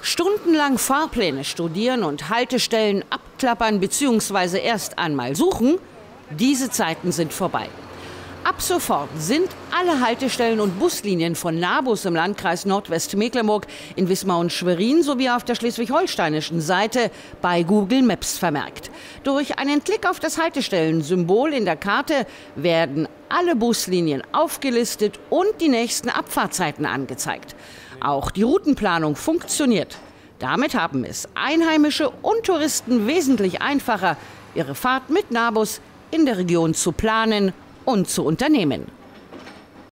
Stundenlang Fahrpläne studieren und Haltestellen abklappern bzw. erst einmal suchen, diese Zeiten sind vorbei. Ab sofort sind alle Haltestellen und Buslinien von Nabus im Landkreis Nordwestmecklenburg, in Wismar und Schwerin sowie auf der schleswig-holsteinischen Seite bei Google Maps vermerkt. Durch einen Klick auf das Haltestellensymbol in der Karte werden alle Buslinien aufgelistet und die nächsten Abfahrtzeiten angezeigt. Auch die Routenplanung funktioniert. Damit haben es Einheimische und Touristen wesentlich einfacher, ihre Fahrt mit Nabus in der Region zu planen und zu unternehmen.